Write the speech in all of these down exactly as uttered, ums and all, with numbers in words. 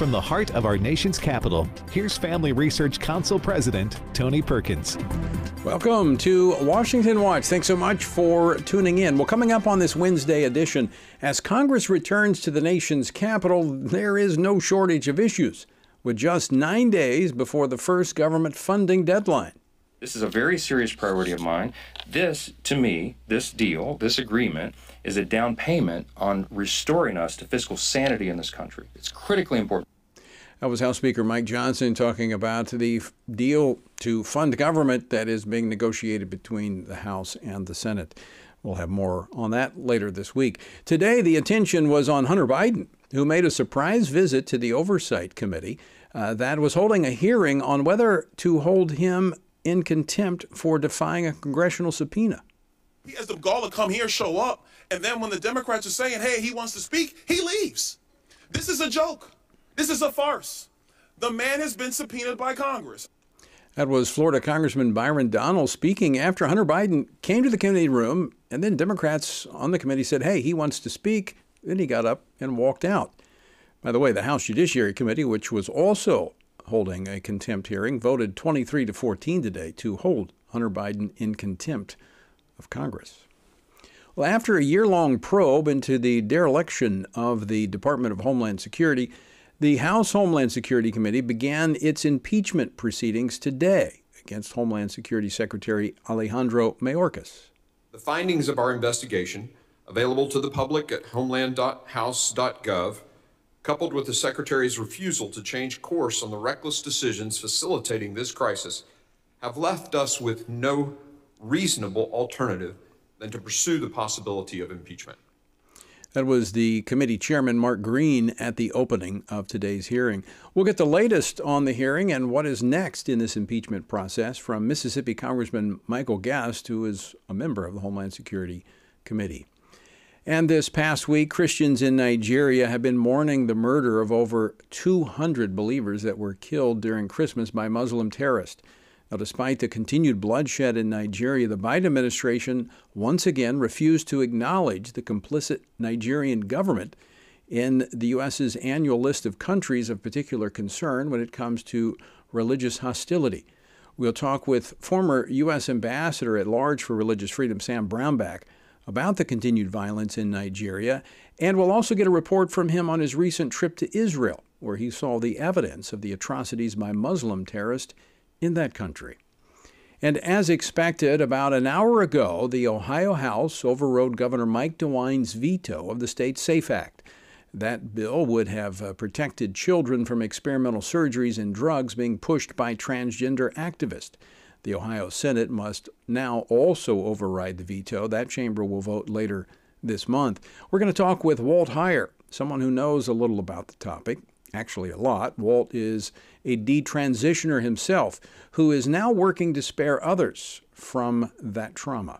from the heart of our nation's capital, here's Family Research Council President Tony Perkins. Welcome to Washington Watch. Thanks so much for tuning in. Well, coming up on this Wednesday edition, as Congress returns to the nation's capital, there is no shortage of issues, with just nine days before the first government funding deadline. This is a very serious priority of mine. This, to me, this deal, this agreement, is a down payment on restoring us to fiscal sanity in this country. It's critically important. That was House Speaker Mike Johnson talking about the deal to fund government that is being negotiated between the House and the Senate. We'll have more on that later this week. Today, the attention was on Hunter Biden, who made a surprise visit to the Oversight Committee uh, that was holding a hearing on whether to hold him in contempt for defying a congressional subpoena. He has the gall to come here, show up, and then when the Democrats are saying, hey, he wants to speak, he leaves. This is a joke. This is a farce. The man has been subpoenaed by Congress. That was Florida Congressman Byron Donalds speaking after Hunter Biden came to the committee room, and then Democrats on the committee said, hey, he wants to speak. Then he got up and walked out. By the way, the House Judiciary Committee, which was also holding a contempt hearing, voted twenty-three to fourteen today to hold Hunter Biden in contempt of Congress. Well, after a year-long probe into the dereliction of the Department of Homeland Security, the House Homeland Security Committee began its impeachment proceedings today against Homeland Security Secretary Alejandro Mayorkas. The findings of our investigation, available to the public at homeland dot house dot gov, coupled with the Secretary's refusal to change course on the reckless decisions facilitating this crisis, have left us with no reasonable alternative than to pursue the possibility of impeachment. That was the committee chairman, Mark Green, at the opening of today's hearing. We'll get the latest on the hearing and what is next in this impeachment process from Mississippi Congressman Michael Guest, who is a member of the Homeland Security Committee. And this past week, Christians in Nigeria have been mourning the murder of over two hundred believers that were killed during Christmas by Muslim terrorists. Now, despite the continued bloodshed in Nigeria, the Biden administration once again refused to acknowledge the complicit Nigerian government in the U S's annual list of countries of particular concern when it comes to religious hostility. We'll talk with former U S Ambassador at Large for Religious Freedom, Sam Brownback, about the continued violence in Nigeria, and we'll also get a report from him on his recent trip to Israel, where he saw the evidence of the atrocities by Muslim terrorists in that country. And as expected, about an hour ago, the Ohio House overrode Governor Mike DeWine's veto of the state's SAFE Act. That bill would have uh, protected children from experimental surgeries and drugs being pushed by transgender activists. The Ohio Senate must now also override the veto. That chamber will vote later this month. We're going to talk with Walt Heyer, someone who knows a little about the topic. Actually a lot. Walt is a detransitioner himself who is now working to spare others from that trauma.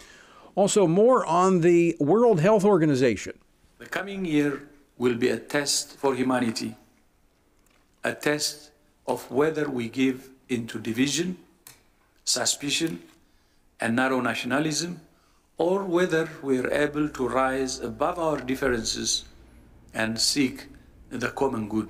Also, more on the World Health Organization. The coming year will be a test for humanity, a test of whether we give into division, suspicion, and narrow nationalism, or whether we are able to rise above our differences and seek the common good.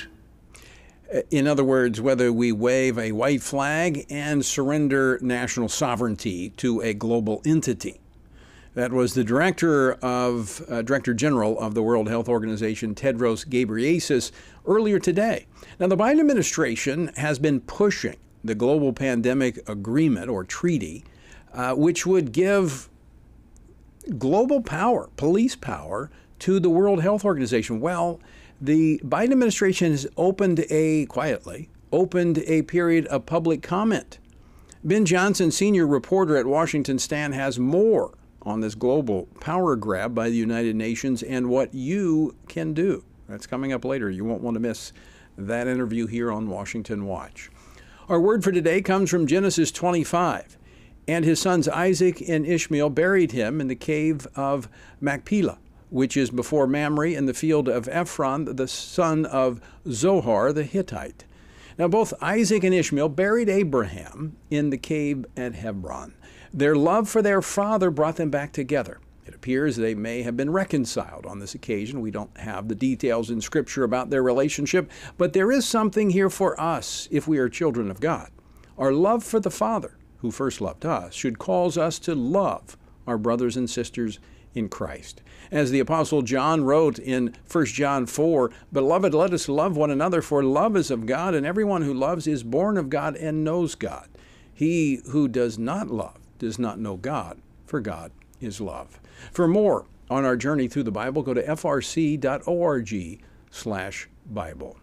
In other words, whether we wave a white flag and surrender national sovereignty to a global entity. That was the director of uh, Director General of the World Health Organization, Tedros Ghebreyesus, earlier today. Now, the Biden administration has been pushing the global pandemic agreement or treaty, uh, which would give global power, police power, to the World Health Organization. Well, the Biden administration has opened a, quietly, opened a period of public comment. Ben Johnson, senior reporter at Washington Stand, has more on this global power grab by the United Nations and what you can do. That's coming up later. You won't want to miss that interview here on Washington Watch. Our word for today comes from Genesis twenty-five. And his sons Isaac and Ishmael buried him in the cave of Machpelah, which is before Mamre in the field of Ephron, the son of Zohar the Hittite. Now, both Isaac and Ishmael buried Abraham in the cave at Hebron. Their love for their father brought them back together. It appears they may have been reconciled on this occasion. We don't have the details in Scripture about their relationship, but there is something here for us if we are children of God. Our love for the Father, who first loved us, should cause us to love our brothers and sisters in Christ. As the Apostle John wrote in First John four, "Beloved, let us love one another, for love is of God, and everyone who loves is born of God and knows God. He who does not love does not know God, for God is love." For more on our journey through the Bible, go to f r c dot org slash Bible.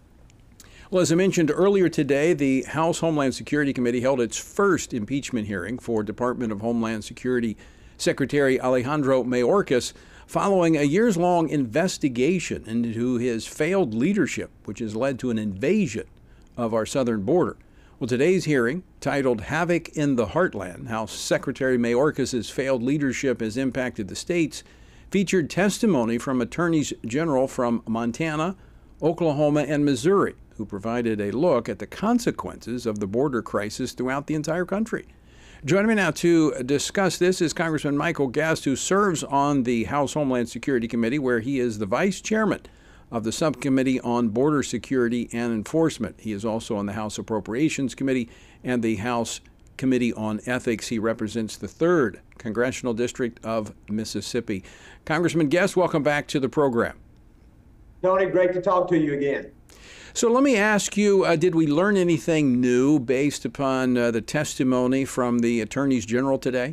Well, as I mentioned earlier today, the House Homeland Security Committee held its first impeachment hearing for Department of Homeland Security Secretary Alejandro Mayorkas, following a years-long investigation into his failed leadership, which has led to an invasion of our southern border. Well, today's hearing, titled "Havoc in the Heartland: How Secretary Mayorkas' Failed Leadership Has Impacted the States," featured testimony from attorneys general from Montana, Oklahoma, and Missouri, who provided a look at the consequences of the border crisis throughout the entire country. Joining me now to discuss this is Congressman Michael Guest, who serves on the House Homeland Security Committee, where he is the vice chairman of the Subcommittee on Border Security and Enforcement. He is also on the House Appropriations Committee and the House Committee on Ethics. He represents the third Congressional District of Mississippi. Congressman Guest, welcome back to the program. Tony, great to talk to you again. So let me ask you, uh, did we learn anything new based upon uh, the testimony from the attorneys general today?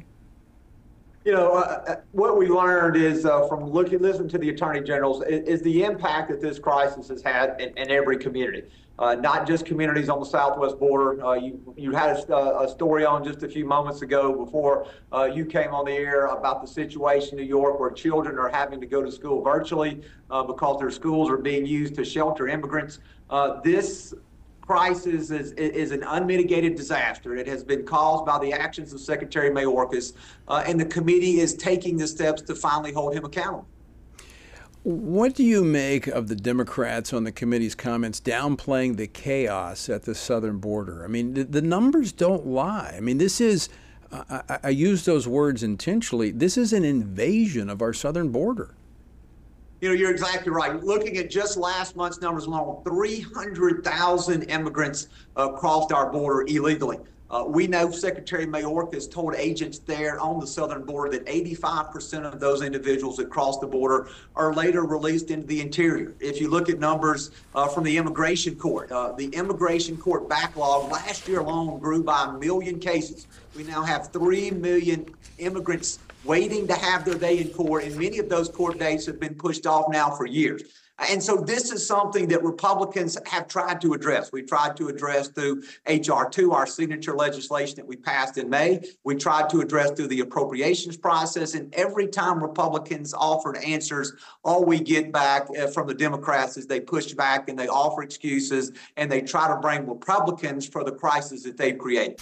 You know, uh, what we learned is uh, from looking, listening to the attorney generals is, is the impact that this crisis has had in, in every community, uh, not just communities on the southwest border. Uh, you, you had a, a story on just a few moments ago before uh, you came on the air about the situation in New York where children are having to go to school virtually uh, because their schools are being used to shelter immigrants. Uh, this crisis is, is an unmitigated disaster. It has been caused by the actions of Secretary Mayorkas, uh, and the committee is taking the steps to finally hold him accountable. What do you make of the Democrats on the committee's comments downplaying the chaos at the southern border? I mean, the, the numbers don't lie. I mean, this is, I, I, I use those words intentionally, this is an invasion of our southern border. You know, you're exactly right. Looking at just last month's numbers alone, three hundred thousand immigrants uh, crossed our border illegally. Uh, we know Secretary Mayorkas told agents there on the southern border that eighty-five percent of those individuals that cross the border are later released into the interior. If you look at numbers uh, from the immigration court, uh, the immigration court backlog last year alone grew by a million cases. We now have three million immigrants waiting to have their day in court, and many of those court dates have been pushed off now for years. And so this is something that Republicans have tried to address. We tried to address through H R two, our signature legislation that we passed in May. We tried to address through the appropriations process. And every time Republicans offered answers, all we get back uh, from the Democrats is they push back and they offer excuses and they try to blame Republicans for the crisis that they've created.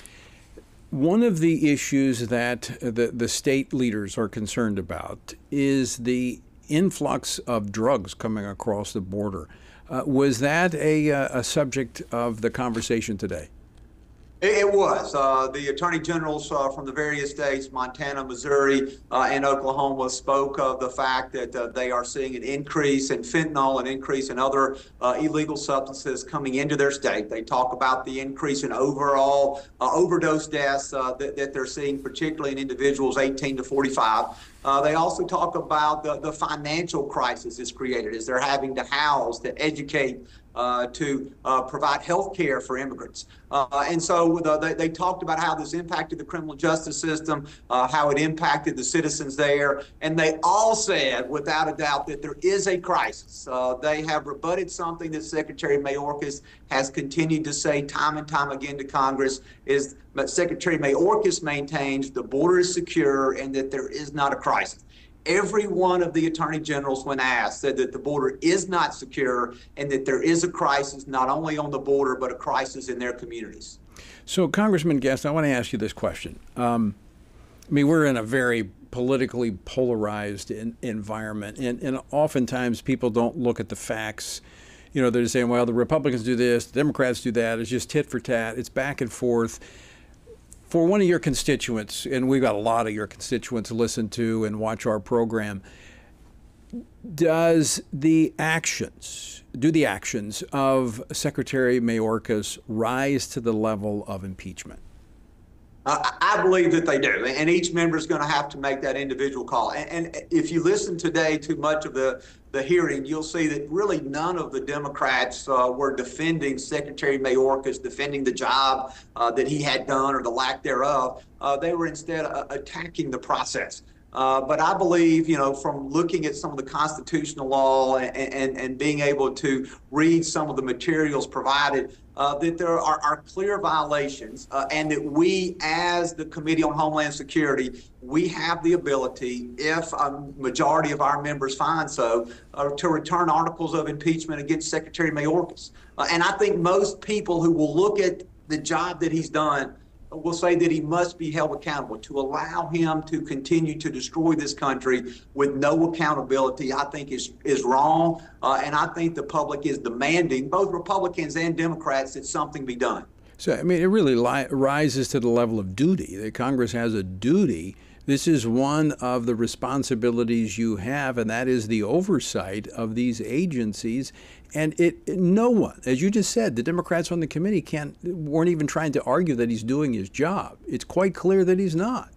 One of the issues that the, the state leaders are concerned about is the influx of drugs coming across the border. Uh, was that a, a subject of the conversation today? It was. Uh, the attorney generals uh, from the various states, Montana, Missouri, uh, and Oklahoma, spoke of the fact that uh, they are seeing an increase in fentanyl, an increase in other uh, illegal substances coming into their state. They talk about the increase in overall uh, overdose deaths uh, that, that they're seeing, particularly in individuals eighteen to forty-five. Uh, they also talk about the, the financial crisis it's created as they're having to house, to educate, Uh, to uh, provide health care for immigrants. Uh, and so the, they, they talked about how this impacted the criminal justice system, uh, how it impacted the citizens there. And they all said, without a doubt, that there is a crisis. Uh, they have rebutted something that Secretary Mayorkas has continued to say time and time again to Congress, is that Secretary Mayorkas maintains the border is secure and that there is not a crisis. Every one of the attorney generals, when asked, said that the border is not secure and that there is a crisis not only on the border, but a crisis in their communities. So, Congressman Guest, I want to ask you this question. Um, I mean, we're in a very politically polarized in, environment, and, and oftentimes people don't look at the facts. You know, they're saying, well, the Republicans do this, the Democrats do that. It's just tit for tat. It's back and forth. For one of your constituents, and we've got a lot of your constituents listen to and watch our program, does the actions, do the actions of Secretary Mayorkas rise to the level of impeachment? Uh, I believe that they do, and each member is going to have to make that individual call. And, and if you listen today to much of the, the hearing, you'll see that really none of the Democrats uh, were defending Secretary Mayorkas, defending the job uh, that he had done or the lack thereof. Uh, they were instead uh, attacking the process. Uh, but I believe, you know, from looking at some of the constitutional law and, and, and being able to read some of the materials provided, uh, that there are, are clear violations uh, and that we, as the Committee on Homeland Security, we have the ability, if a majority of our members find so, uh, to return articles of impeachment against Secretary Mayorkas. Uh, and I think most people who will look at the job that he's done will say that he must be held accountable. To allow him to continue to destroy this country with no accountability, I think is is wrong. Uh, and I think the public is demanding, both Republicans and Democrats, that something be done. So, I mean, it really li- rises to the level of duty. That Congress has a duty. This is one of the responsibilities you have, and that is the oversight of these agencies. And it, no one, as you just said, the Democrats on the committee can't weren't even trying to argue that he's doing his job. It's quite clear that he's not.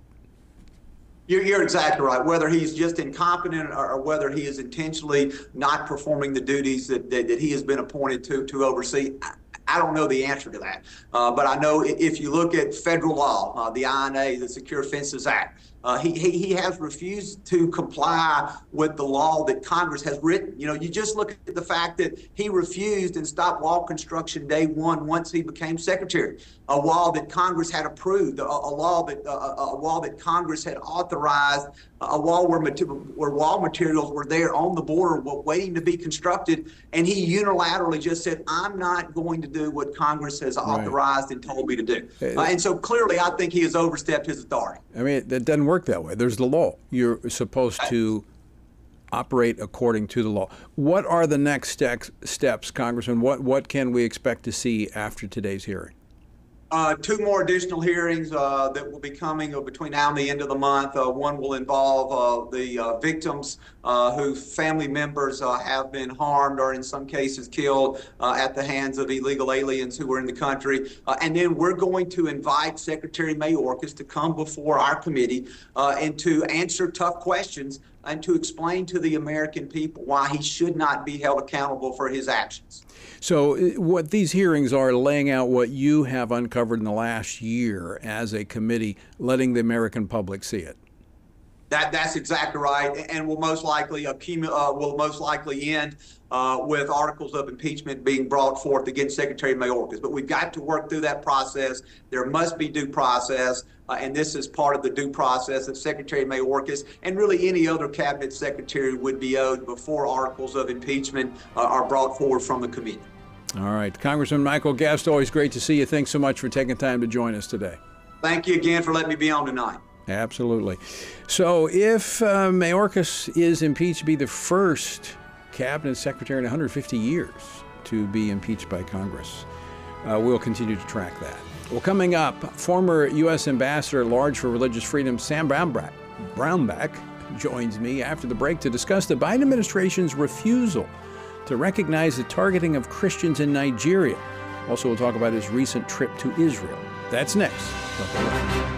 You're, you're exactly right. Whether he's just incompetent or, or whether he is intentionally not performing the duties that, that, that he has been appointed to to oversee, I, I don't know the answer to that. Uh, but I know if you look at federal law, uh, the I N A, the Secure Fences Act, Uh, he, he he has refused to comply with the law that Congress has written. You know, you just look at the fact that he refused and stopped wall construction day one once he became secretary. A wall that Congress had approved, a, a law that uh, a wall that Congress had authorized, a wall where where wall materials were there on the border waiting to be constructed, and he unilaterally just said, "I'm not going to do what Congress has authorized right. and told me to do." Uh, and so clearly, I think he has overstepped his authority. I mean, that doesn't work that way. There's the law. You're supposed to operate according to the law. What are the next steps, steps, Congressman? What what can we expect to see after today's hearing? Uh, two more additional hearings uh, that will be coming uh, between now and the end of the month. Uh, one will involve uh, the uh, victims uh, whose family members uh, have been harmed or in some cases killed uh, at the hands of illegal aliens who were in the country. Uh, and then we're going to invite Secretary Mayorkas to come before our committee uh, and to answer tough questions and to explain to the American people why he should not be held accountable for his actions. So what these hearings are laying out what you have uncovered in the last year as a committee, letting the American public see it. That that's exactly right, and will most likely accumulate, uh, will most likely end uh, with articles of impeachment being brought forth against Secretary Mayorkas. But we've got to work through that process. There must be due process, uh, and this is part of the due process that Secretary Mayorkas and really any other cabinet secretary would be owed before articles of impeachment uh, are brought forward from the committee. All right, Congressman Michael Guest, always great to see you. Thanks so much for taking time to join us today. Thank you again for letting me be on tonight. Absolutely. So if uh, Mayorkas is impeached, be the first cabinet secretary in one hundred fifty years to be impeached by Congress. Uh, we'll continue to track that. Well, coming up, former U S Ambassador at Large for Religious Freedom, Sam Brownback, Brownback joins me after the break to discuss the Biden administration's refusal to recognize the targeting of Christians in Nigeria. Also, we'll talk about his recent trip to Israel. That's next. Don't go away.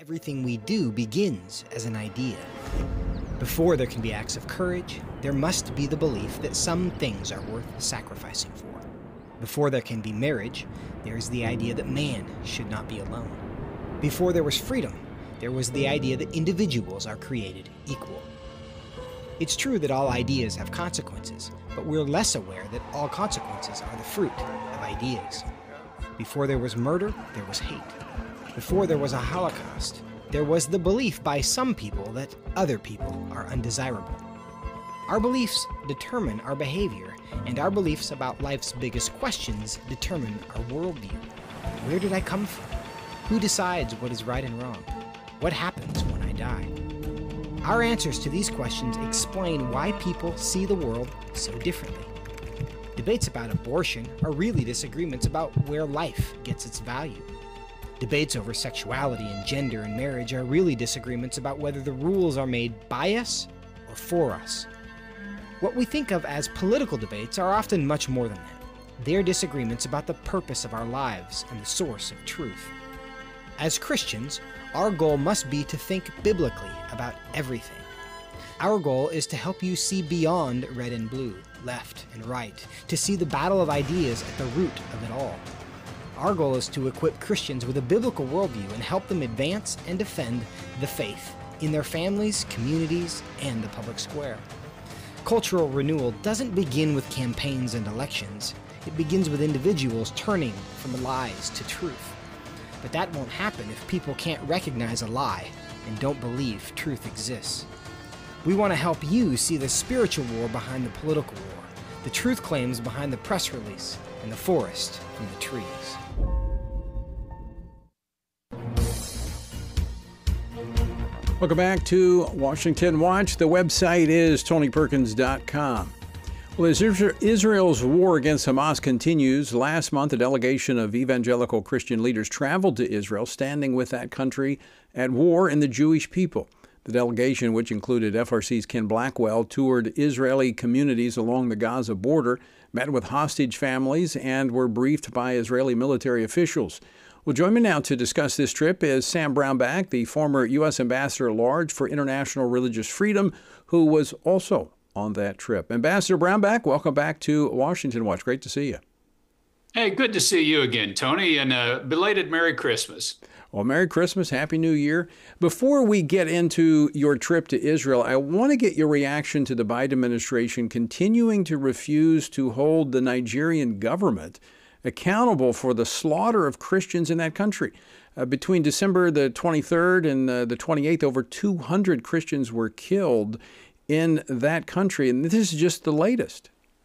Everything we do begins as an idea. Before there can be acts of courage, there must be the belief that some things are worth sacrificing for. Before there can be marriage, there is the idea that man should not be alone. Before there was freedom, there was the idea that individuals are created equal. It's true that all ideas have consequences, but we're less aware that all consequences are the fruit of ideas. Before there was murder, there was hate. Before there was a Holocaust, there was the belief by some people that other people are undesirable. Our beliefs determine our behavior, and our beliefs about life's biggest questions determine our worldview. Where did I come from? Who decides what is right and wrong? What happens when I die? Our answers to these questions explain why people see the world so differently. Debates about abortion are really disagreements about where life gets its value. Debates over sexuality and gender and marriage are really disagreements about whether the rules are made by us or for us. What we think of as political debates are often much more than that. They're disagreements about the purpose of our lives and the source of truth. As Christians, our goal must be to think biblically about everything. Our goal is to help you see beyond red and blue, left and right, to see the battle of ideas at the root of it all. Our goal is to equip Christians with a biblical worldview and help them advance and defend the faith in their families, communities, and the public square. Cultural renewal doesn't begin with campaigns and elections. It begins with individuals turning from lies to truth. But that won't happen if people can't recognize a lie and don't believe truth exists. We want to help you see the spiritual war behind the political war, the truth claims behind the press release, and the forest from the trees. Welcome back to Washington Watch. The website is tony perkins dot com. Well, as Israel's war against Hamas continues, last month a delegation of evangelical Christian leaders traveled to Israel, standing with that country at war and the Jewish people. The delegation, which included F R C's Ken Blackwell, toured Israeli communities along the Gaza border, met with hostage families, and were briefed by Israeli military officials. Well, join me now to discuss this trip is Sam Brownback, the former U S Ambassador at Large for International Religious Freedom, who was also on that trip. Ambassador Brownback, welcome back to Washington Watch. Great to see you. Hey, good to see you again, Tony, and a belated Merry Christmas. Well, Merry Christmas, Happy New Year. Before we get into your trip to Israel, I want to get your reaction to the Biden administration continuing to refuse to hold the Nigerian government accountable for the slaughter of Christians in that country. Uh, between December the twenty-third and uh, the twenty-eighth, over two hundred Christians were killed in that country, and this is just the latest.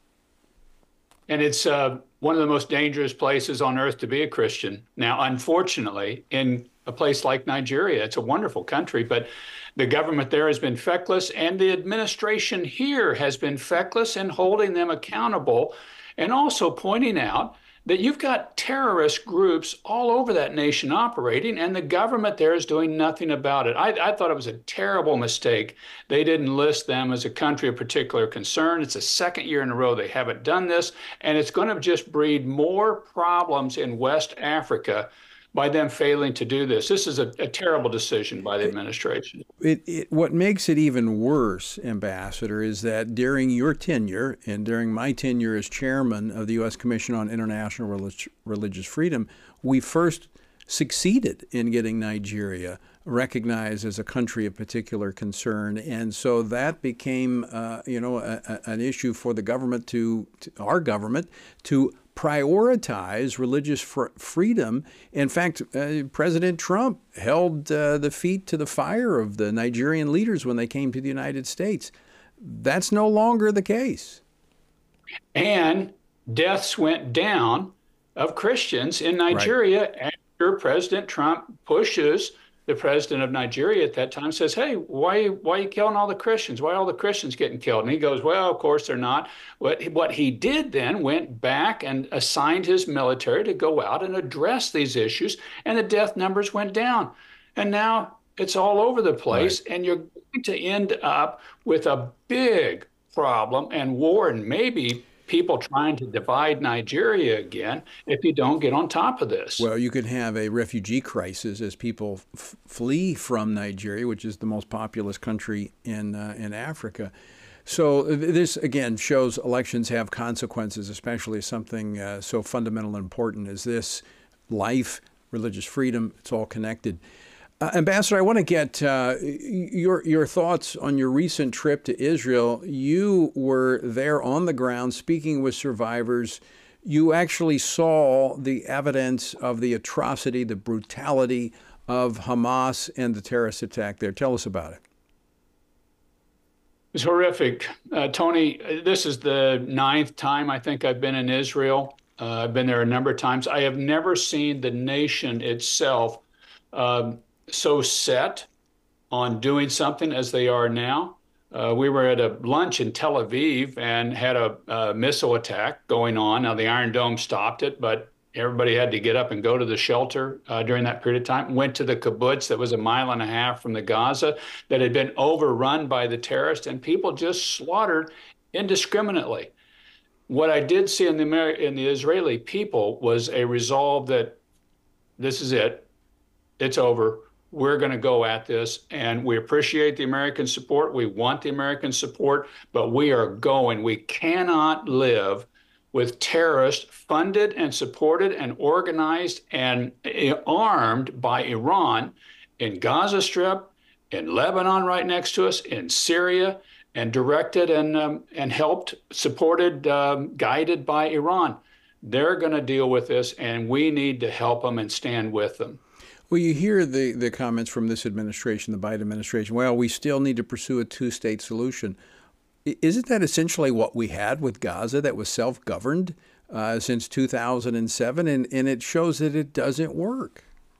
And it's uh, one of the most dangerous places on earth to be a Christian. Now, unfortunately, in a place like Nigeria, it's a wonderful country, but the government there has been feckless, and the administration here has been feckless in holding them accountable, and also pointing out that you've got terrorist groups all over that nation operating, and the government there is doing nothing about it. I, I thought it was a terrible mistake. They didn't list them as a country of particular concern. It's the second year in a row they haven't done this, and it's going to just breed more problems in West Africa by them failing to do this. This is a, a terrible decision by the administration. It, it, what makes it even worse, Ambassador, is that during your tenure and during my tenure as chairman of the U S Commission on International Relig- Religious Freedom, we first succeeded in getting Nigeria recognized as a country of particular concern. And so that became, uh, you know, a, a, an issue for the government to, to our government to prioritize religious fr- freedom. In fact, uh, President Trump held uh, the feet to the fire of the Nigerian leaders when they came to the United States. That's no longer the case. And deaths went down of Christians in Nigeria right. after President Trump pushes the president of Nigeria at that time, says, hey, why, why are you killing all the Christians? Why are all the Christians getting killed? And he goes, well, of course they're not. What, what he did then went back and assigned his military to go out and address these issues, and the death numbers went down. And now it's all over the place, right. and you're going to end up with a big problem and war, and maybe people trying to divide Nigeria again if you don't get on top of this. Well, you could have a refugee crisis as people f- flee from Nigeria, which is the most populous country in uh, in Africa. So this, again, shows elections have consequences, especially something uh, so fundamental and important as this. Life, religious freedom, it's all connected. Uh, Ambassador, I want to get uh, your your thoughts on your recent trip to Israel. You were there on the ground speaking with survivors. You actually saw the evidence of the atrocity, the brutality of Hamas and the terrorist attack there. Tell us about it. It's horrific. Uh, Tony, this is the ninth time I think I've been in Israel. Uh, I've been there a number of times. I have never seen the nation itself um, so set on doing something as they are now. Uh, we were at a lunch in Tel Aviv and had a, a missile attack going on. Now, the Iron Dome stopped it, but everybody had to get up and go to the shelter uh, during that period of time. Went to the kibbutz that was a mile and a half from the Gaza that had been overrun by the terrorists, and people just slaughtered indiscriminately. What I did see in the Amer- in the Israeli people was a resolve that this is it, it's over. We're going to go at this, and we appreciate the American support. We want the American support, but we are going. We cannot live with terrorists funded and supported and organized and armed by Iran in Gaza Strip, in Lebanon right next to us, in Syria, and directed and um, and helped, supported, um, guided by Iran. They're going to deal with this, and we need to help them and stand with them. Well, you hear the, the comments from this administration, the Biden administration, well, we still need to pursue a two-state solution. Isn't that essentially what we had with Gaza that was self-governed uh, since two thousand seven? And, and it shows that it doesn't work.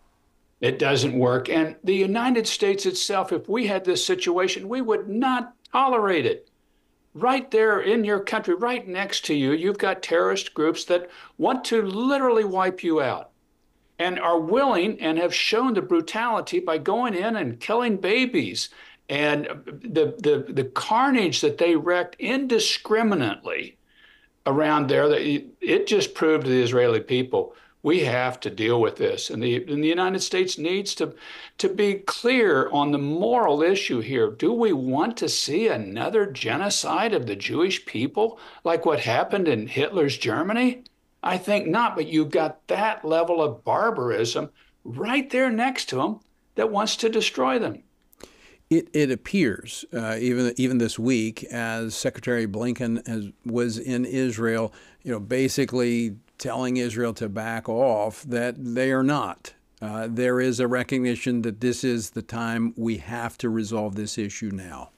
It doesn't work. And the United States itself, if we had this situation, we would not tolerate it. Right there in your country, right next to you, you've got terrorist groups that want to literally wipe you out and are willing and have shown the brutality by going in and killing babies and the, the, the carnage that they wreaked indiscriminately around there. That it, it just proved to the Israeli people, we have to deal with this. And the, and the United States needs to, to be clear on the moral issue here. Do we want to see another genocide of the Jewish people like what happened in Hitler's Germany? I think not, but you've got that level of barbarism right there next to them that wants to destroy them. It, it appears, uh, even even this week, as Secretary Blinken has, was in Israel, you know, basically telling Israel to back off, that they are not. Uh, there is a recognition that this is the time we have to resolve this issue now.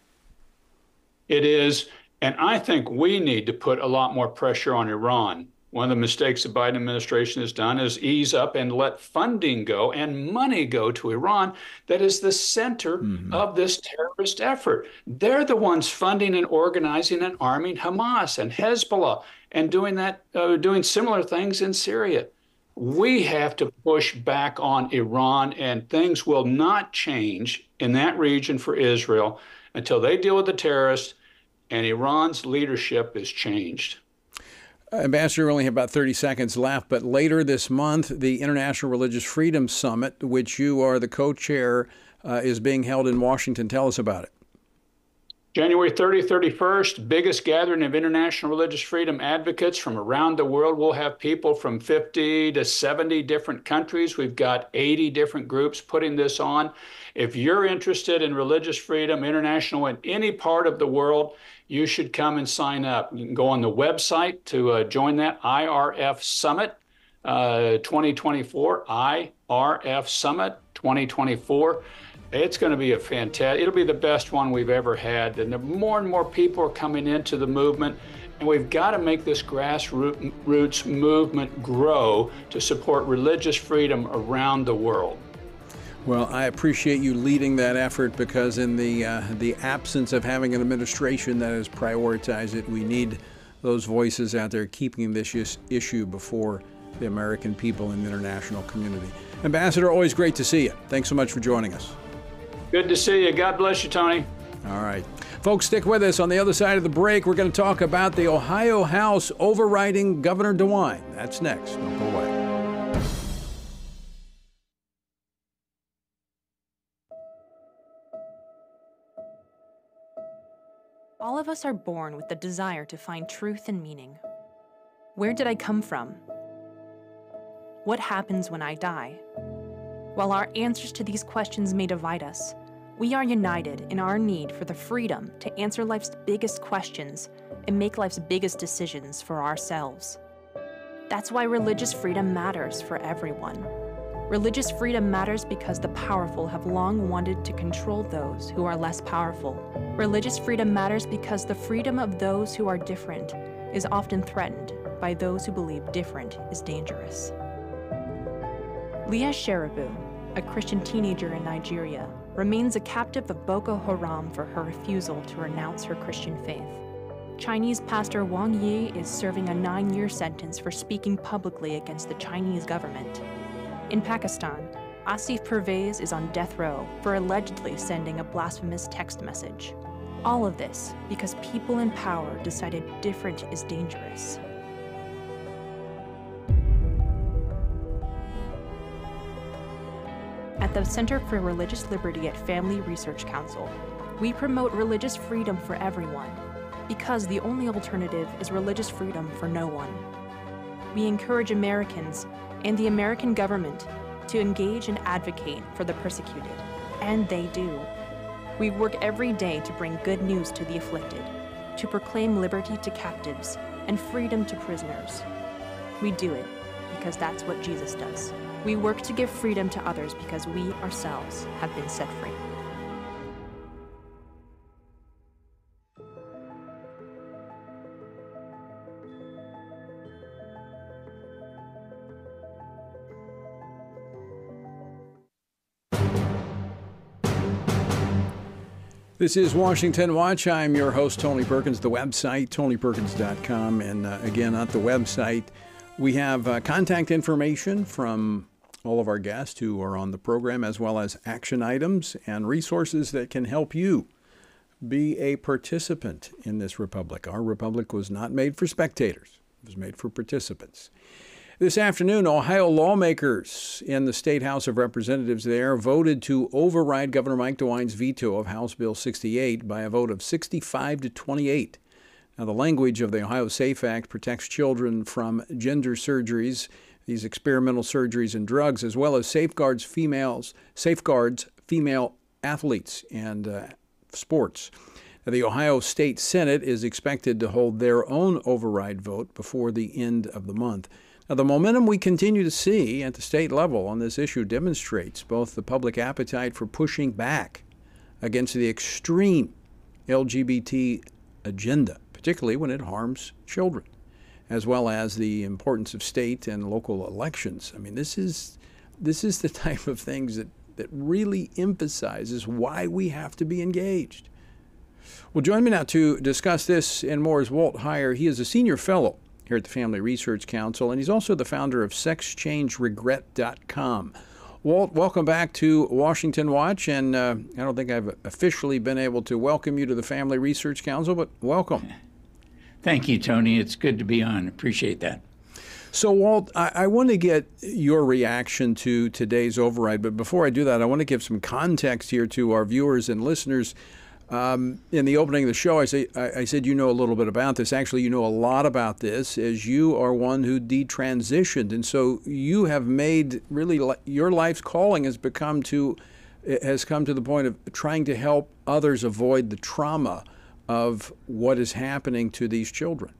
It is, and I think we need to put a lot more pressure on Iran. One of the mistakes the Biden administration has done is ease up and let funding go and money go to Iran that is the center mm-hmm. of this terrorist effort. They're the ones funding and organizing and arming Hamas and Hezbollah and doing that, uh, doing similar things in Syria. We have to push back on Iran, and things will not change in that region for Israel until they deal with the terrorists and Iran's leadership is changed. Ambassador, we only have about thirty seconds left, but later this month, the International Religious Freedom Summit, which you are the co-chair, uh, is being held in Washington. Tell us about it. January thirtieth, thirty-first, biggest gathering of international religious freedom advocates from around the world. We'll have people from fifty to seventy different countries. We've got eighty different groups putting this on. If you're interested in religious freedom international in any part of the world, you should come and sign up. You can go on the website to uh, join that, I R F Summit uh, twenty twenty-four, I R F Summit twenty twenty-four. It's going to be a fantastic, it'll be the best one we've ever had. And the more and more people are coming into the movement, and we've got to make this grassroots movement grow to support religious freedom around the world. Well, I appreciate you leading that effort, because in the uh, the absence of having an administration that has prioritized it, we need those voices out there keeping this issue before the American people and the international community. Ambassador, always great to see you. Thanks so much for joining us. Good to see you. God bless you, Tony. All right. Folks, stick with us. On the other side of the break, we're going to talk about the Ohio House overriding Governor DeWine. That's next. Don't go away. All of us are born with the desire to find truth and meaning. Where did I come from? What happens when I die? While our answers to these questions may divide us, we are united in our need for the freedom to answer life's biggest questions and make life's biggest decisions for ourselves. That's why religious freedom matters for everyone. Religious freedom matters because the powerful have long wanted to control those who are less powerful. Religious freedom matters because the freedom of those who are different is often threatened by those who believe different is dangerous. Leah Sharibu, a Christian teenager in Nigeria, remains a captive of Boko Haram for her refusal to renounce her Christian faith. Chinese pastor Wang Yi is serving a nine-year sentence for speaking publicly against the Chinese government. In Pakistan, Asif Pervez is on death row for allegedly sending a blasphemous text message. All of this because people in power decided different is dangerous. At the Center for Religious Liberty at Family Research Council, we promote religious freedom for everyone because the only alternative is religious freedom for no one. We encourage Americans and the American government to engage and advocate for the persecuted, and they do. We work every day to bring good news to the afflicted, to proclaim liberty to captives and freedom to prisoners. We do it because that's what Jesus does. We work to give freedom to others because we ourselves have been set free. This is Washington Watch. I'm your host, Tony Perkins. The website, tony perkins dot com. And uh, again, at the website, we have uh, contact information from all of our guests who are on the program, as well as action items and resources that can help you be a participant in this republic. Our republic was not made for spectators. It was made for participants. This afternoon, Ohio lawmakers in the State House of Representatives there voted to override Governor Mike DeWine's veto of House Bill sixty-eight by a vote of sixty-five to twenty-eight. Now, the language of the Ohio SAFE Act protects children from gender surgeries, these experimental surgeries and drugs, as well as safeguards females, safeguards female athletes and uh, sports. Now, the Ohio State Senate is expected to hold their own override vote before the end of the month. Now, the momentum we continue to see at the state level on this issue demonstrates both the public appetite for pushing back against the extreme L G B T agenda, particularly when it harms children, as well as the importance of state and local elections. I mean, this is this is the type of things that, that really emphasizes why we have to be engaged. Well, join me now to discuss this and more is Walt Heyer. He is a senior fellow here at the Family Research Council, and he's also the founder of sex change regret dot com. Walt, welcome back to Washington Watch, and uh, I don't think I've officially been able to welcome you to the Family Research Council, but welcome. Thank you, Tony. It's good to be on. Appreciate that. So, Walt, I, I want to get your reaction to today's override, but before I do that, I want to give some context here to our viewers and listeners. Um, in the opening of the show, I, say, I, I said you know a little bit about this. Actually, you know a lot about this, as you are one who detransitioned, and so you have made really li- your life's calling has become to has come to the point of trying to help others avoid the trauma of what is happening to these children.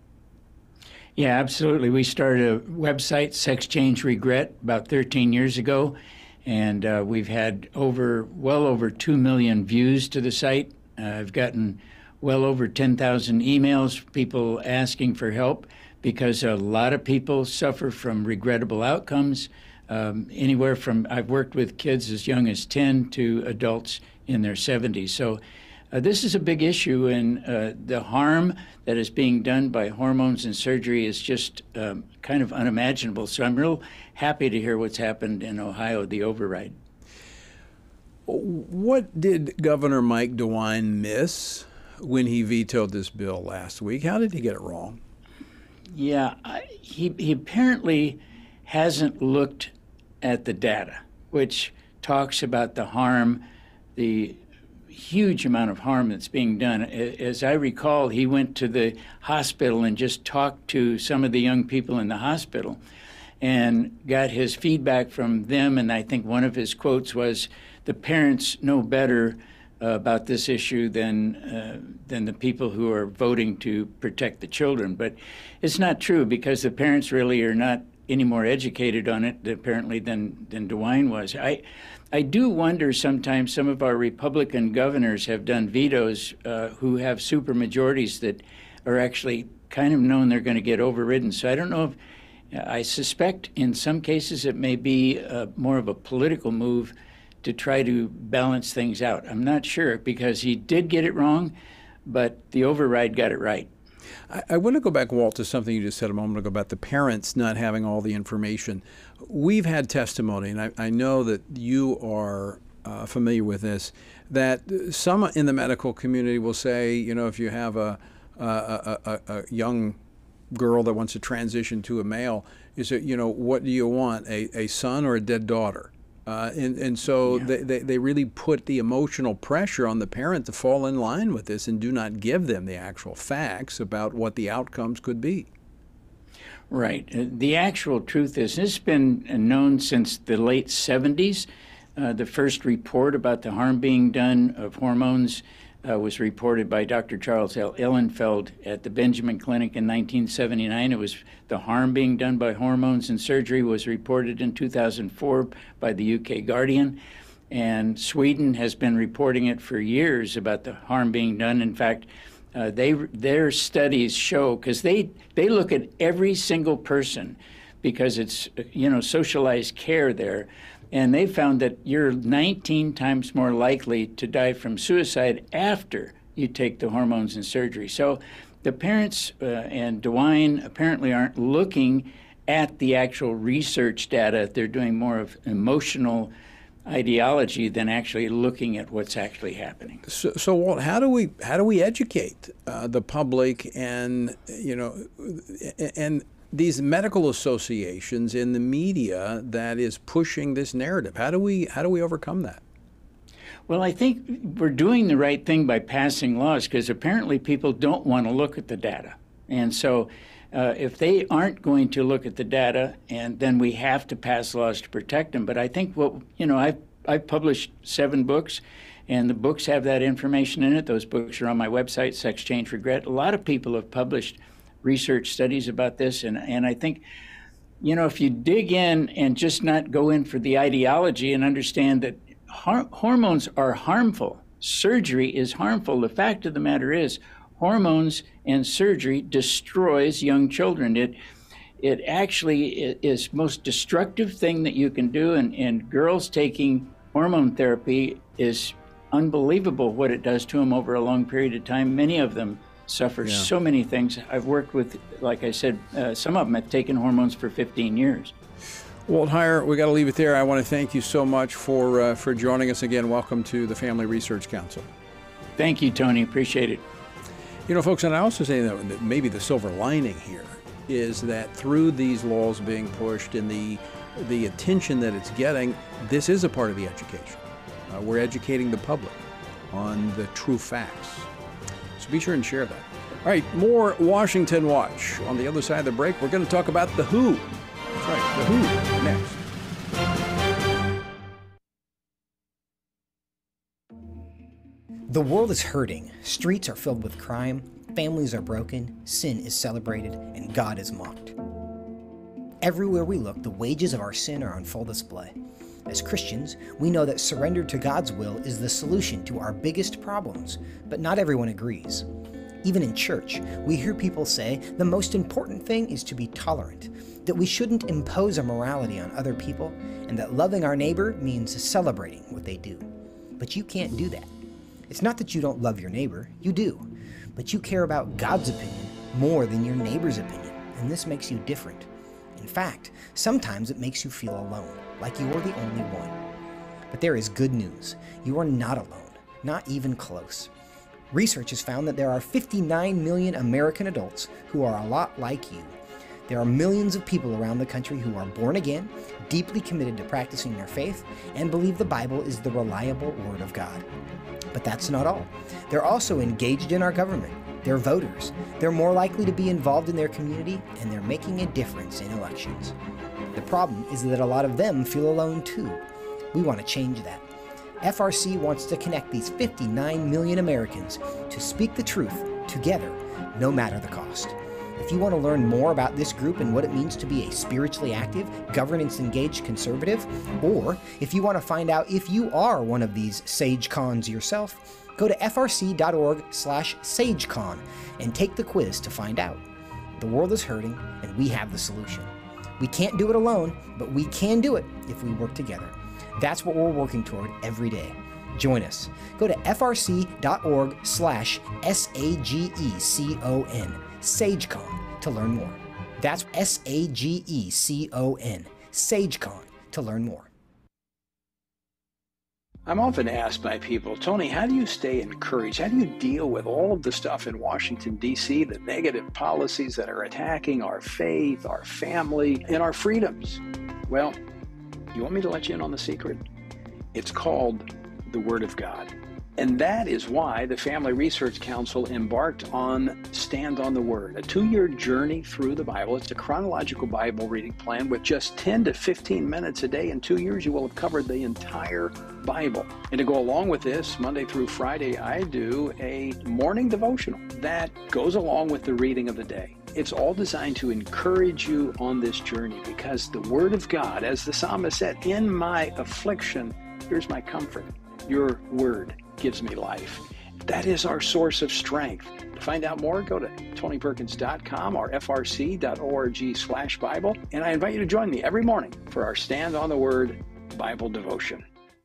Yeah, absolutely. We started a website, Sex Change Regret, about thirteen years ago, and uh, we've had over well over two million views to the site. Uh, I've gotten well over ten thousand emails, people asking for help, because a lot of people suffer from regrettable outcomes, um, anywhere from, I've worked with kids as young as ten to adults in their seventies. So uh, this is a big issue, and uh, the harm that is being done by hormones and surgery is just um, kind of unimaginable. So I'm real happy to hear what's happened in Ohio, the override. What did Governor Mike DeWine miss when he vetoed this bill last week. How did he get it wrong? Yeah, I, he, he apparently hasn't looked at the data, which talks about the harm, the huge amount of harm that's being done. As I recall, he went to the hospital and just talked to some of the young people in the hospital and got his feedback from them. And I think one of his quotes was, the parents know better uh, about this issue than, uh, than the people who are voting to protect the children. But it's not true, because the parents really are not any more educated on it, apparently, than, than DeWine was. I, I do wonder sometimes some of our Republican governors have done vetoes uh, who have supermajorities that are actually kind of known they're going to get overridden. So I don't know if, I suspect in some cases it may be uh, more of a political move to try to balance things out. I'm not sure, because he did get it wrong, but the override got it right. I, I want to go back, Walt, to something you just said a moment ago about the parents not having all the information. We've had testimony, and I, I know that you are uh, familiar with this, that some in the medical community will say, you know, if you have a, a, a, a, a young girl that wants to transition to a male, you say, you know, what do you want, a, a son or a dead daughter? Uh, and, and so yeah. they, they, they really put the emotional pressure on the parent to fall in line with this and do not give them the actual facts about what the outcomes could be. Right. Uh, the actual truth is, this has been known since the late seventies. Uh, the first report about the harm being done of hormones uh, was reported by Doctor Charles L. Ihlenfeld at the Benjamin Clinic in nineteen seventy-nine. It was the harm being done by hormones and surgery was reported in two thousand four by the U K Guardian. And Sweden has been reporting it for years about the harm being done. In fact, uh, they their studies show, because they, they look at every single person, because it's, you know, socialized care there. And they found that you're nineteen times more likely to die from suicide after you take the hormones and surgery. So the parents uh, and DeWine apparently aren't looking at the actual research data. They're doing more of emotional ideology than actually looking at what's actually happening. So, so Walt, how do we how do we educate uh, the public and you know and these medical associations in the media that is pushing this narrative? How do we how do we overcome that? Well, I think we're doing the right thing by passing laws, because apparently people don't want to look at the data. And so uh, if they aren't going to look at the data, and then we have to pass laws to protect them. But I think what, you know, I've, I've published seven books, and the books have that information in it. Those books are on my website, Sex, Change, Regret. A lot of people have published research studies about this, and, and I think, you know, if you dig in and just not go in for the ideology and understand that har- hormones are harmful, surgery is harmful. The fact of the matter is, hormones and surgery destroys young children. It it actually is most destructive thing that you can do, and, and girls taking hormone therapy is unbelievable what it does to them over a long period of time. Many of them suffer yeah. so many things. I've worked with, like I said, uh, some of them have taken hormones for fifteen years. Walt Heyer, we got to leave it there. I want to thank you so much for uh, for joining us again. Welcome to the Family Research Council. Thank you, Tony. Appreciate it. You know, folks, and I also say that maybe the silver lining here is that through these laws being pushed and the the attention that it's getting, this is a part of the education. Uh, we're educating the public on the true facts. So be sure and share that. All right, more Washington Watch. On the other side of the break, we're going to talk about The Who. That's right, The Who, next. The world is hurting, streets are filled with crime, families are broken, sin is celebrated, and God is mocked. Everywhere we look, the wages of our sin are on full display. As Christians, we know that surrender to God's will is the solution to our biggest problems, but not everyone agrees. Even in church, we hear people say the most important thing is to be tolerant, that we shouldn't impose our morality on other people, and that loving our neighbor means celebrating what they do. But you can't do that. It's not that you don't love your neighbor, you do, but you care about God's opinion more than your neighbor's opinion, and this makes you different. In fact, sometimes it makes you feel alone, like you're the only one. But there is good news. You are not alone, not even close. Research has found that there are fifty-nine million American adults who are a lot like you. There are millions of people around the country who are born again, deeply committed to practicing their faith, and believe the Bible is the reliable Word of God. But that's not all. They're also engaged in our government. They're voters. They're more likely to be involved in their community, and they're making a difference in elections. The problem is that a lot of them feel alone too. We want to change that. F R C wants to connect these fifty-nine million Americans to speak the truth together, no matter the cost. If you want to learn more about this group and what it means to be a spiritually active, governance-engaged conservative, or if you want to find out if you are one of these SageCons yourself, go to f r c dot org slash sagecon and take the quiz to find out. The world is hurting, and we have the solution. We can't do it alone, but we can do it if we work together. That's what we're working toward every day. Join us. Go to f r c dot org slash S A G E C O N, SageCon, to learn more. That's S A G E C O N, SageCon, to learn more. I'm often asked by people, Tony, how do you stay encouraged? How do you deal with all of the stuff in Washington, D C, the negative policies that are attacking our faith, our family, and our freedoms? Well, you want me to let you in on the secret? It's called the Word of God. And that is why the Family Research Council embarked on Stand on the Word, a two-year journey through the Bible. It's a chronological Bible reading plan with just ten to fifteen minutes a day. In two years, you will have covered the entire Bible. And to go along with this, Monday through Friday, I do a morning devotional that goes along with the reading of the day. It's all designed to encourage you on this journey because the Word of God, as the psalmist said, in my affliction, here's my comfort. Your Word gives me life. That is our source of strength. To find out more, go to tony perkins dot com or f r c dot org slash Bible. And I invite you to join me every morning for our Stand on the Word Bible devotion.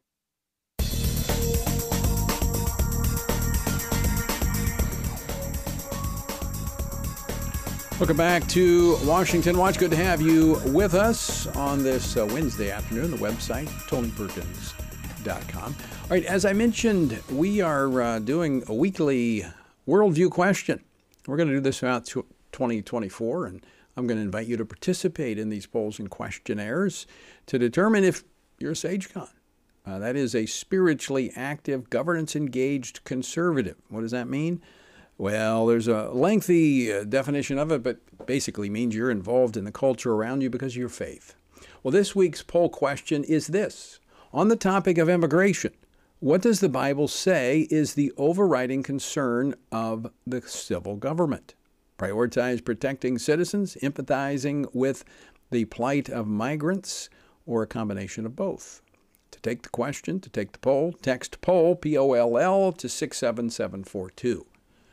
Welcome back to Washington Watch. Good to have you with us on this uh, Wednesday afternoon. The website, tony perkins dot com. All right, as I mentioned, we are uh, doing a weekly worldview question. We're going to do this throughout twenty twenty-four, and I'm going to invite you to participate in these polls and questionnaires to determine if you're a SageCon. Uh, that is a spiritually active, governance-engaged conservative. What does that mean? Well, there's a lengthy uh, definition of it, but basically means you're involved in the culture around you because of your faith. Well, this week's poll question is this. On the topic of immigration, what does the Bible say is the overriding concern of the civil government? Prioritize protecting citizens, empathizing with the plight of migrants, or a combination of both? To take the question, to take the poll, text poll, P O L L, to six seven seven four two.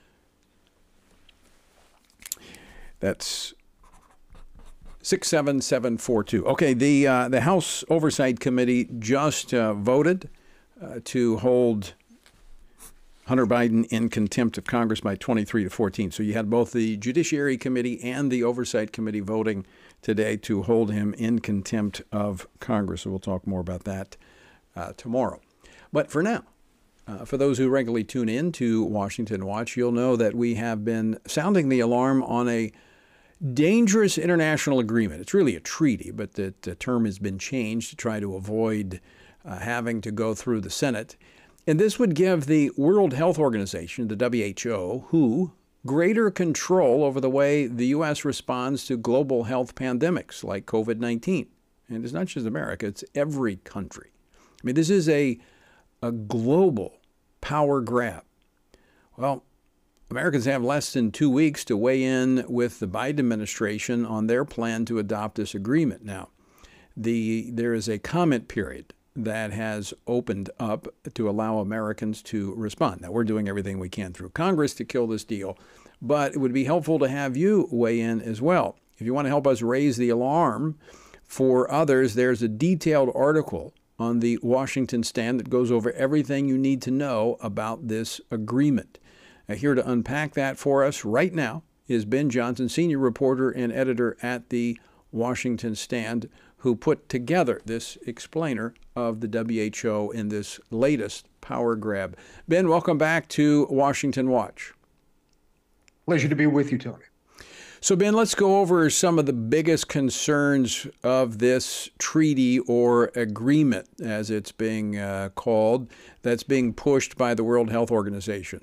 That's six seven seven four two. Okay, the uh, the House Oversight Committee just uh, voted uh, to hold Hunter Biden in contempt of Congress by twenty-three to fourteen. So you had both the Judiciary Committee and the Oversight Committee voting today to hold him in contempt of Congress. So we'll talk more about that uh, tomorrow. But for now, uh, for those who regularly tune in to Washington Watch, you'll know that we have been sounding the alarm on a dangerous international agreement. It's really a treaty, but the, the term has been changed to try to avoid uh, having to go through the Senate. And this would give the World Health Organization, the W H O, W H O, greater control over the way the U S responds to global health pandemics like COVID nineteen. And it's not just America, it's every country. I mean, this is a, a global power grab. Well, Americans have less than two weeks to weigh in with the Biden administration on their plan to adopt this agreement. Now, the there is a comment period that has opened up to allow Americans to respond. Now, we're doing everything we can through Congress to kill this deal, but it would be helpful to have you weigh in as well. If you want to help us raise the alarm for others, there's a detailed article on the Washington Stand that goes over everything you need to know about this agreement. Now, here to unpack that for us right now is Ben Johnson, senior reporter and editor at the Washington Stand, who put together this explainer of the W H O in this latest power grab. Ben, welcome back to Washington Watch. Pleasure to be with you, Tony. So, Ben, let's go over some of the biggest concerns of this treaty or agreement, as it's being uh, called, that's being pushed by the World Health Organization.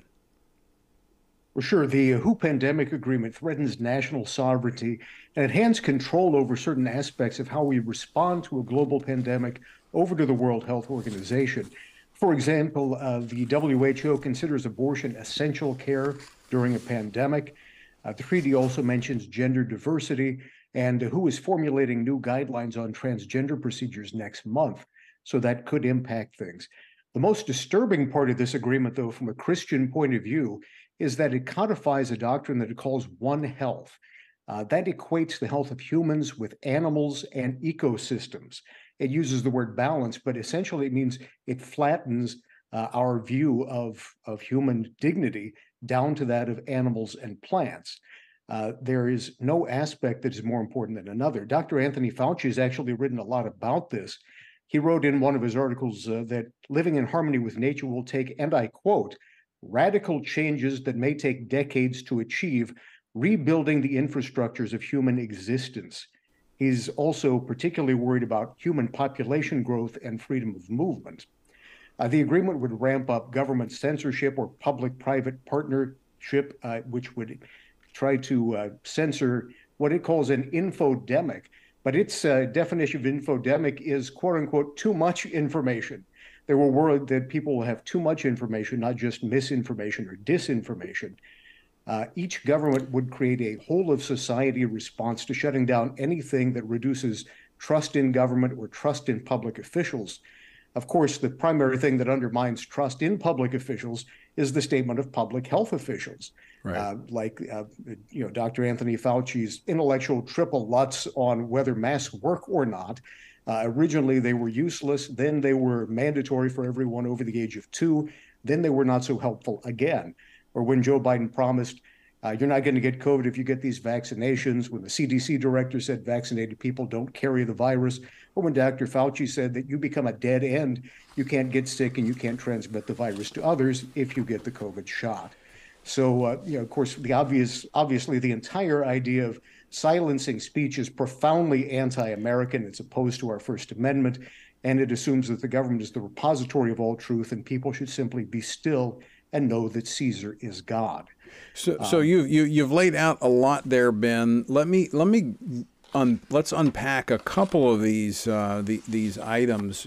Well, sure. The W H O pandemic agreement threatens national sovereignty and it hands control over certain aspects of how we respond to a global pandemic over to the World Health Organization. For example, uh, the W H O considers abortion essential care during a pandemic. Uh, the treaty also mentions gender diversity, and uh, W H O is formulating new guidelines on transgender procedures next month, so that could impact things. The most disturbing part of this agreement, though, from a Christian point of view, is that it codifies a doctrine that it calls One Health. Uh, that equates the health of humans with animals and ecosystems. It uses the word balance, but essentially it means it flattens uh, our view of, of human dignity down to that of animals and plants. Uh, there is no aspect that is more important than another. Doctor Anthony Fauci has actually written a lot about this. He wrote in one of his articles uh, that living in harmony with nature will take, and I quote, radical changes that may take decades to achieve, rebuilding the infrastructures of human existence. He's also particularly worried about human population growth and freedom of movement. Uh, the agreement would ramp up government censorship or public-private partnership, uh, which would try to uh, censor what it calls an infodemic. But its uh, definition of infodemic is, quote-unquote, too much information. They were worried that people will have too much information, not just misinformation or disinformation. Uh, each government would create a whole-of-society response to shutting down anything that reduces trust in government or trust in public officials. Of course, the primary thing that undermines trust in public officials is the statement of public health officials. Right. Uh, like, uh, you know, Doctor Anthony Fauci's intellectual triple Lutz on whether masks work or not. Uh, originally, they were useless. Then they were mandatory for everyone over the age of two. Then they were not so helpful again. Or when Joe Biden promised, uh, you're not going to get COVID if you get these vaccinations, when the C D C director said vaccinated people don't carry the virus, or when Doctor Fauci said that you become a dead end, you can't get sick and you can't transmit the virus to others if you get the COVID shot. So, uh, you know, of course, the obvious, obviously, the entire idea of silencing speech is profoundly anti-American. It's opposed to our First Amendment, and it assumes that the government is the repository of all truth, and people should simply be still and know that Caesar is God. So, um, so you you you've laid out a lot there, Ben. Let me let me un, let's unpack a couple of these uh, the, these items.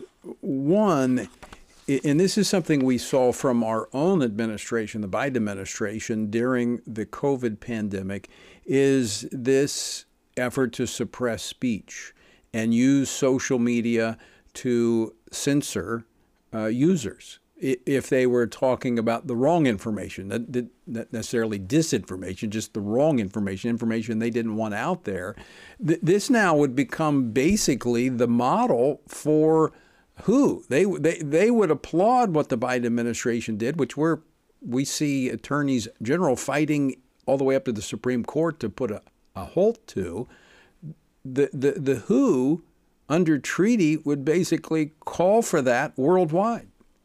One, and this is something we saw from our own administration, the Biden administration, during the COVID pandemic, is this effort to suppress speech and use social media to censor uh, users if they were talking about the wrong information, not, not necessarily disinformation, just the wrong information, information they didn't want out there. Th- this now would become basically the model for who? They, they, they would applaud what the Biden administration did, which we're, we see attorneys general fighting all the way up to the Supreme Court to put a, a halt to. The, the, the W H O under treaty would basically call for that worldwide.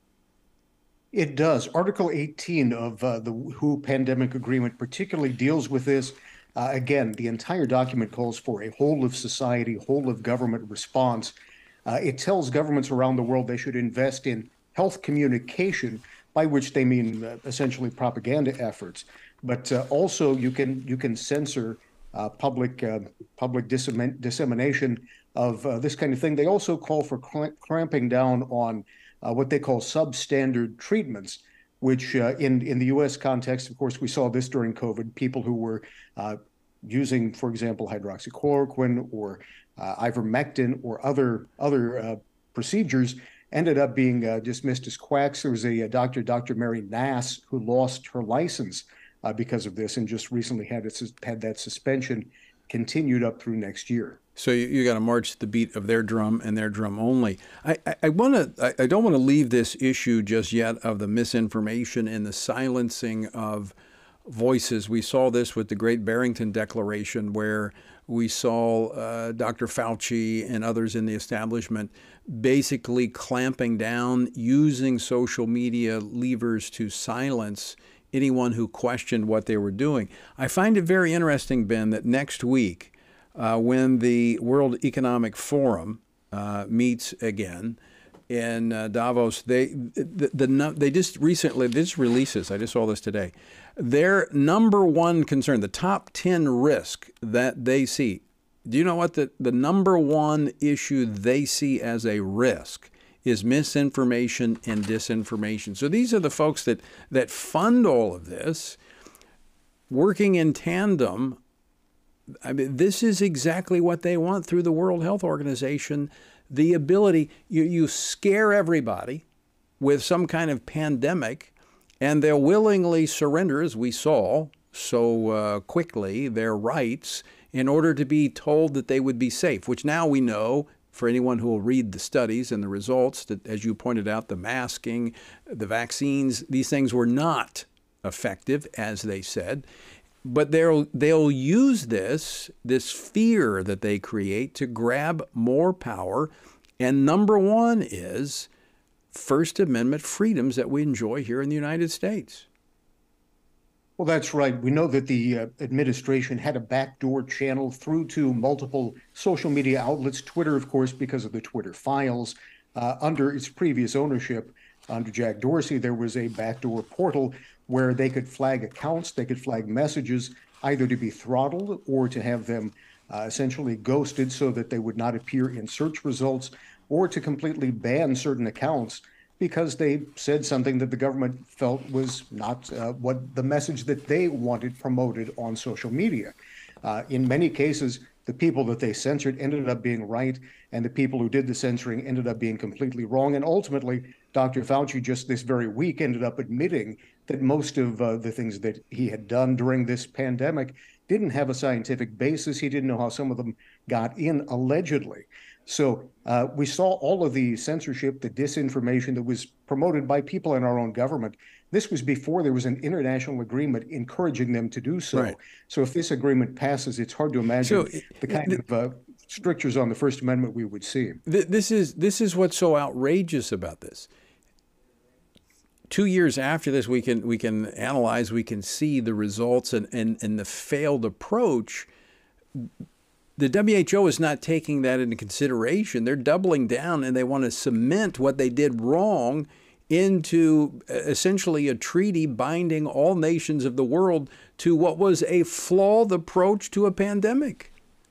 It does. Article eighteen of uh, the W H O pandemic agreement particularly deals with this. Uh, again, the entire document calls for a whole of society, whole of government response. Uh, it tells governments around the world they should invest in health communication, by which they mean uh, essentially propaganda efforts. But uh, also you can you can censor uh, public uh, public dissemin- dissemination of uh, this kind of thing. They also call for cl- clamping down on Uh, what they call substandard treatments, which uh, in, in the U S context, of course, we saw this during COVID, people who were uh, using, for example, hydroxychloroquine or uh, ivermectin or other other uh, procedures ended up being uh, dismissed as quacks. There was a, a doctor, Doctor Mary Nass, who lost her license uh, because of this and just recently had, it, had that suspension continued up through next year. So you, you got to march to the beat of their drum and their drum only. I, I, I want to. I, I don't want to leave this issue just yet of the misinformation and the silencing of voices. We saw this with the Great Barrington Declaration, where We saw uh, Doctor Fauci and others in the establishment basically clamping down, using social media levers to silence anyone who questioned what they were doing. I find it very interesting, Ben, that next week, uh, when the World Economic Forum uh, meets again in uh, Davos, they the, the they just recently this releases. I just saw this today. Their number one concern, the top ten risk that they see. Do you know what the the number one issue they see as a risk is? Misinformation and disinformation. So these are the folks that that fund all of this, working in tandem. I mean, this is exactly what they want through the World Health Organization. The ability, you, you scare everybody with some kind of pandemic, and they'll willingly surrender, as we saw so uh, quickly, their rights in order to be told that they would be safe, which now we know, for anyone who will read the studies and the results, that, as you pointed out, the masking, the vaccines, these things were not effective, as they said. But they'll they'll use this, this fear that they create to grab more power. And number one is First Amendment freedoms that we enjoy here in the United States. Well, that's right. We know that the uh, administration had a backdoor channel through to multiple social media outlets, Twitter, of course, because of the Twitter files. Uh, under its previous ownership, under Jack Dorsey, there was a backdoor portal where they could flag accounts, they could flag messages, either to be throttled or to have them uh, essentially ghosted so that they would not appear in search results, or to completely ban certain accounts because they said something that the government felt was not uh, what the message that they wanted promoted on social media. Uh, in many cases, the people that they censored ended up being right, and the people who did the censoring ended up being completely wrong. And ultimately, Doctor Fauci just this very week ended up admitting that most of uh, the things that he had done during this pandemic didn't have a scientific basis. He didn't know how some of them got in, allegedly. So uh, we saw all of the censorship, the disinformation that was promoted by people in our own government. This was before there was an international agreement encouraging them to do so. Right. So if this agreement passes, it's hard to imagine so, the kind th- of uh, strictures on the First Amendment we would see. Th- this is this is what's so outrageous about this. Two years after this, we can we can analyze, we can see the results and, and, and the failed approach. The W H O is not taking that into consideration. They're doubling down, and they want to cement what they did wrong into essentially a treaty binding all nations of the world to what was a flawed approach to a pandemic.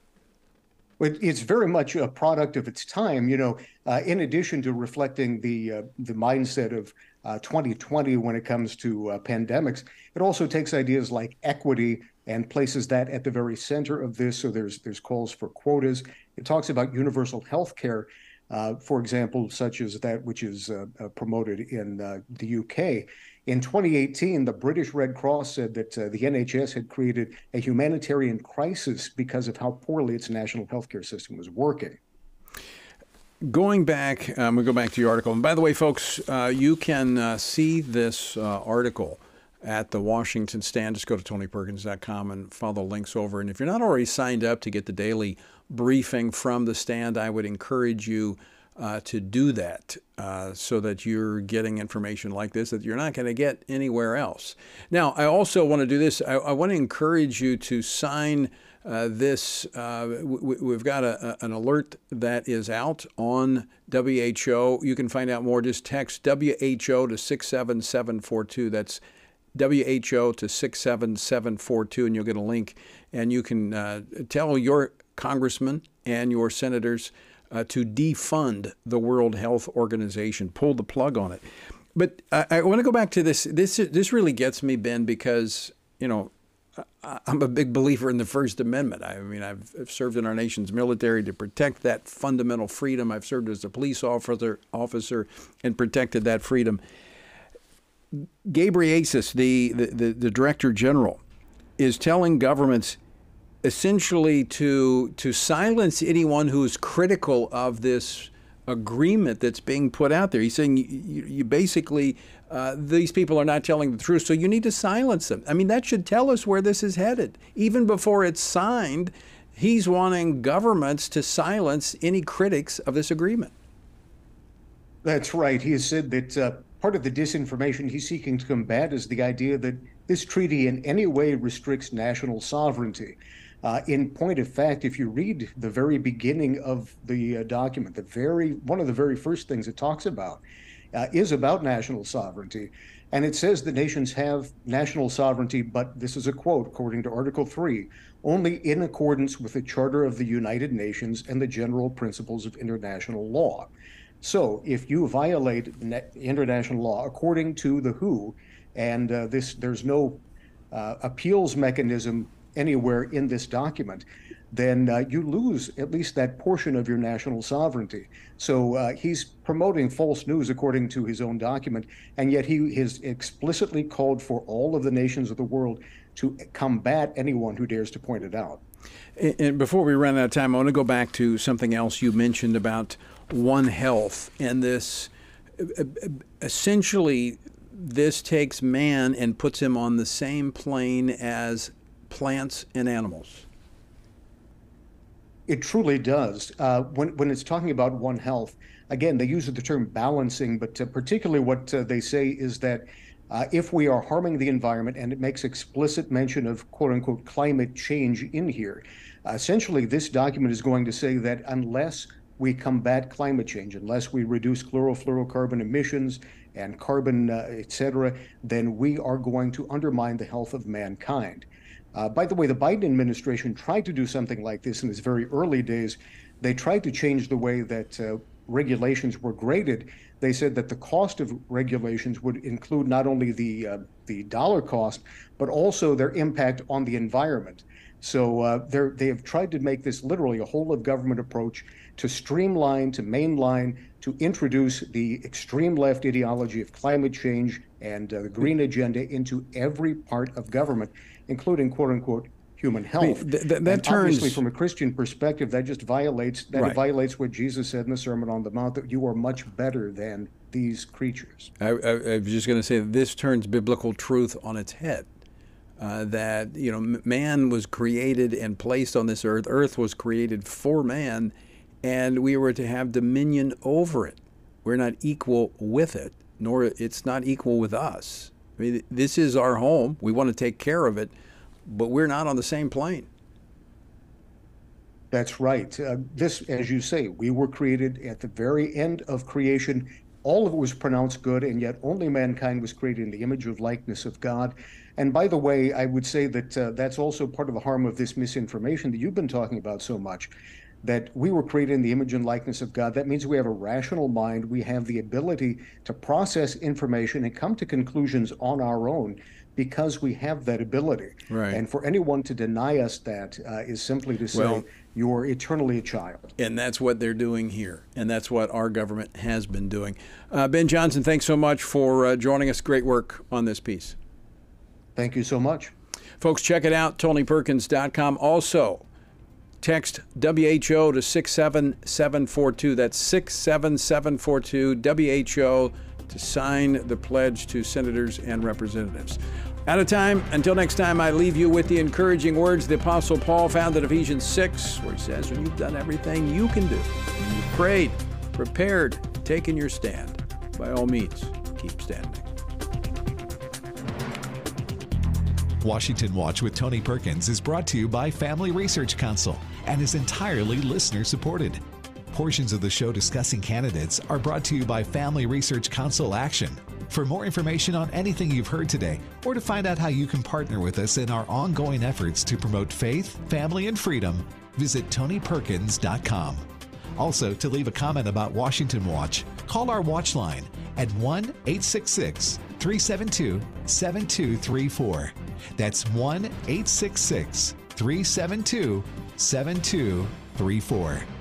It's very much a product of its time. You know, uh, in addition to reflecting the uh, the mindset of uh, twenty twenty when it comes to uh, pandemics, it also takes ideas like equity and places that at the very center of this. So there's there's calls for quotas. It talks about universal health care, uh, for example, such as that which is uh, uh, promoted in uh, the U K. In twenty eighteen, the British Red Cross said that uh, the N H S had created a humanitarian crisis because of how poorly its national healthcare system was working. Going back, um, we'll go back to your article. And by the way, folks, uh, you can uh, see this uh, article at the Washington Stand. Just go to tony perkins dot com and follow the links over. And if you're not already signed up to get the daily briefing from the Stand, I would encourage you uh, to do that uh, so that you're getting information like this that you're not going to get anywhere else. Now, I also want to do this. I, I want to encourage you to sign uh, this. Uh, we, we've got a, a, an alert that is out on W H O. You can find out more. Just text W H O to six seven seven four two. That's W H O to six seven seven four two, and you'll get a link. And you can uh, tell your congressman and your senators uh, to defund the World Health Organization, pull the plug on it. But I, I want to go back to this. This this really gets me, Ben, because, you know, I'm a big believer in the First Amendment. I mean, I've served in our nation's military to protect that fundamental freedom. I've served as a police officer, officer and protected that freedom. Ghebreyesus, the, the, the Director General, is telling governments essentially to to silence anyone who is critical of this agreement that's being put out there. He's saying you, you basically, uh, these people are not telling the truth, so you need to silence them. I mean, that should tell us where this is headed. Even before it's signed, he's wanting governments to silence any critics of this agreement. That's right. He has said that uh, part of the disinformation he's seeking to combat is the idea that this treaty in any way restricts national sovereignty. Uh, in point of fact, if you read the very beginning of the uh, document, the very one of the very first things it talks about uh, is about national sovereignty. And it says that nations have national sovereignty, but this is a quote, according to Article three, only in accordance with the Charter of the United Nations and the general principles of international law. So if you violate international law according to the W H O, and uh, this there's no uh, appeals mechanism anywhere in this document, then uh, you lose at least that portion of your national sovereignty. So uh, he's promoting false news according to his own document, and yet he has explicitly called for all of the nations of the world to combat anyone who dares to point it out. And before we run out of time, I want to go back to something else you mentioned about One Health, and this essentially this takes man and puts him on the same plane as plants and animals. It truly does. Uh, when, when it's talking about One Health, again, they use the term balancing, but uh, particularly what uh, they say is that uh, if we are harming the environment, and it makes explicit mention of quote unquote climate change in here, uh, essentially this document is going to say that unless we combat climate change, unless we reduce chlorofluorocarbon emissions and carbon, uh, et cetera, then we are going to undermine the health of mankind. Uh, by the way, the Biden administration tried to do something like this in its very early days. They tried to change the way that uh, regulations were graded. They said that the cost of regulations would include not only the uh, the dollar cost, but also their impact on the environment. So uh, they're, they have tried to make this literally a whole of government approach to streamline, to mainline, to introduce the extreme left ideology of climate change and uh, the green agenda into every part of government, including quote unquote human health. I mean, th- th- that and turns obviously, from a Christian perspective, that just violates that Right. violates what Jesus said in the Sermon on the Mount, that you are much better than these creatures. I, I, I was just going to say that this turns biblical truth on its head. Uh, that you know, m- man was created and placed on this earth. Earth was created for man, and we were to have dominion over it. We're not equal with it, nor it's not equal with us. I mean, this is our home. We want to take care of it, but we're not on the same plane. That's right. Uh, this, as you say, we were created at the very end of creation. All of it was pronounced good, and yet only mankind was created in the image of likeness of God. And by the way, I would say that uh, that's also part of the harm of this misinformation that you've been talking about so much, that we were created in the image and likeness of God. That means we have a rational mind. We have the ability to process information and come to conclusions on our own because we have that ability. Right. And for anyone to deny us that uh, is simply to say, Well, you're eternally a child. And that's what they're doing here. And that's what our government has been doing. Uh, Ben Johnson, thanks so much for uh, joining us. Great work on this piece. Thank you so much. Folks, check it out, Tony Perkins dot com. Also, text W H O to six seven seven four two. That's six seven seven four two, W H O, to sign the pledge to senators and representatives. Out of time. Until next time, I leave you with the encouraging words the Apostle Paul found in Ephesians six, where he says, when you've done everything you can do, when you've prayed, prepared, taken your stand, by all means, keep standing. Washington Watch with Tony Perkins is brought to you by Family Research Council and is entirely listener-supported. Portions of the show discussing candidates are brought to you by Family Research Council Action. For more information on anything you've heard today, or to find out how you can partner with us in our ongoing efforts to promote faith, family, and freedom, visit Tony Perkins dot com. Also, to leave a comment about Washington Watch, call our watch line at one eight six six, three seven two, seven two three four. That's one eight six six, three seven two, seven two three four.